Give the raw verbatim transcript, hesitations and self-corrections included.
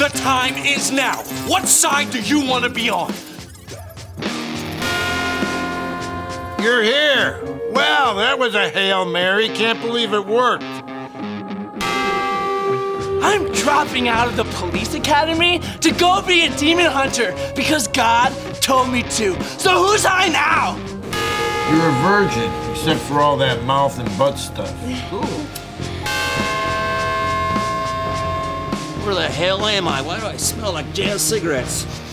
The time is now. What side do you want to be on? You're here. Well, that was a Hail Mary. Can't believe it worked. I'm dropping out of the police academy to go be a demon hunter because God told me to. So who's high now? You're a virgin, except for all that mouth and butt stuff. Ooh. Where the hell am I? Why do I smell like jazz cigarettes?